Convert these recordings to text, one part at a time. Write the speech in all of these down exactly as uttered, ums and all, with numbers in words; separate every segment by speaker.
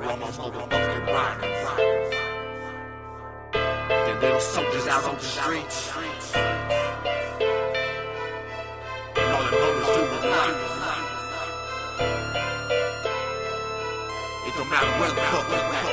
Speaker 1: all my motherfucking riders. The little soldiers out on the streets, and all them homies do is life. It don't matter where the fuck we at.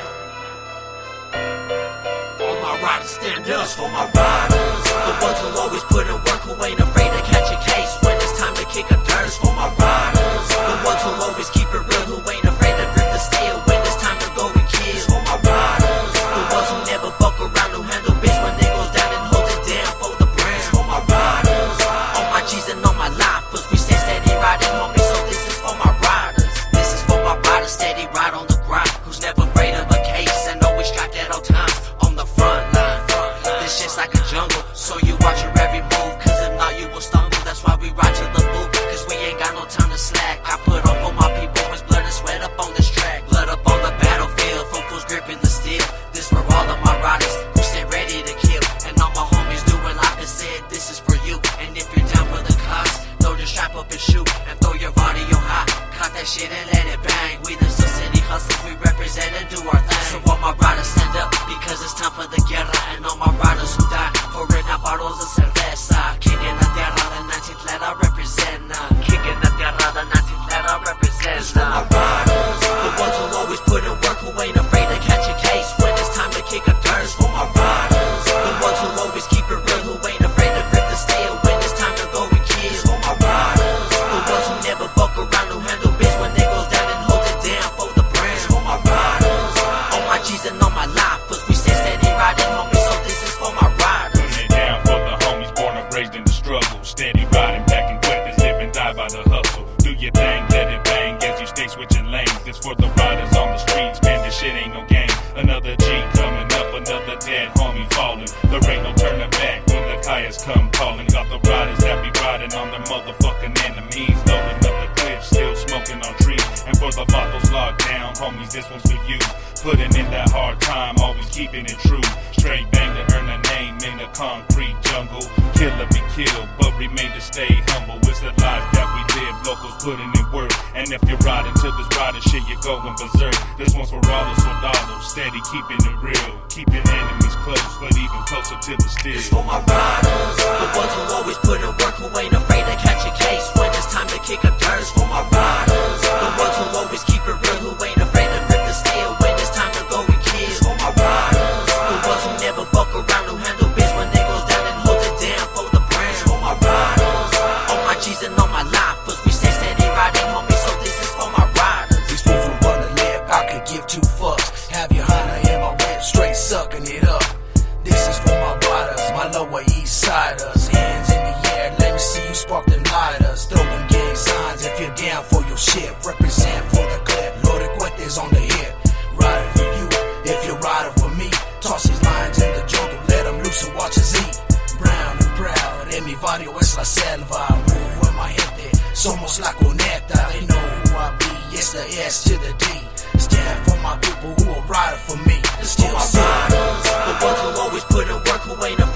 Speaker 1: All my riders stand up for my riders.
Speaker 2: The ones who always put in work, who ain't afraid to catch a case when it's time to kick a dirt. For my riders. The ones who always keep it real, who ain't afraid to grip the steel when it's time to go and kill. For my riders. The ones who never fuck around, who handle bitch when they goes down and hold it down for the brand. For my riders. All my G's and all my lifers, we stay steady riding, homie, so this is for my riders. This is for my riders, steady ride on the grind, who's never afraid of a case and always strapped at all times on the front line. This shit's like a jungle, so you watch your every move, cause if not you will stumble. That's why we ride to the booth, cause we ain't got no time to slack. I put up on my people, it's blood and sweat up on this track. Blood up on the battlefield, from fools gripping the steel. This for all of my riders who stay ready to kill, and all my homies doing life and said this is for you. And if you're down for the cause, throw your strap up and shoot, and throw your body on high. Cock that shit and let it bang. We the Sioux City hustlers, we represent and do our thing. So all my riders stand up, because it's time for the guerra. And all my riders who die, pouring out bottles of cerveza. Kicking the tierra, the nineteenth letter represent. Kicking the tierra, the nineteenth letter represent. It's for my riders, the ones who always put in work, who ain't afraid to catch a case when it's time to kick a dirt. For my riders, the ones who always keep it real, who ain't afraid to grip the steel when it's time to go and kill. For my riders, the ones who never fuck around, who handle bitch when they goes down and hold it down for the brand. For my riders, all my G's and all my lifers, we stay steady riding, homie, so this is for my riders.
Speaker 3: Putting it down for the homies born and raised in the struggle. Steady riding, packing weapons, live and die by the hustle. Do your thing, let it bang as you stay switching lanes. This for the riders on the streets, man, this shit ain't no game. Another G coming up, another dead homie falling. There ain't no turning back when the Kayas come calling. Got the riders that be riding on their motherfucking enemies. Loading up the clips, still smoking on trees. And for the vatos locked down, homies, this one's for you. Putting in that hard time, always keeping it true. Straight bang to earn a name in the concrete jungle. Killer be killed, but remain to stay humble. It's the life that we live, locals putting in work. And if you're riding to this riding shit, you're going berserk. This one's for all the soldados, steady keeping it real. Keeping enemies close, but even closer to the steel.
Speaker 2: It's for my riders, the ones who always put in work, who ain't afraid to catch a case when it's time to kick a dirt. It's for my riders, the ones who always keep it real, who ain't afraid to grip the steel when it's time to go and kill. It's for my riders, the ones who never fuck around, who handle bitch when they goes down and hold it down for the brand. It's for my riders, all my G's and all my lifers, we stay steady riding, homie, so this is for my riders.
Speaker 4: These fools who run the lip, I could give two fucks. Have your Honda in my whip, straight sucking it up. This is for my riders, my lower east siders. Hands in the air, let me see you spark them lighters. Throw them gang signs if you're down for your shit. Represent for the clip, loaded cuetes on the hip. Riding for you, if you're riding for me. Toss these lions in the jungle, let them loose and watch us eat. Brown and proud, en mi barrio es la selva. Move with my gente, somos la conecta. They know who I be, it's the S to the D. Stand for my people who are riding for me.
Speaker 2: It's for my riders, the ones who always put in work, who ain't afraid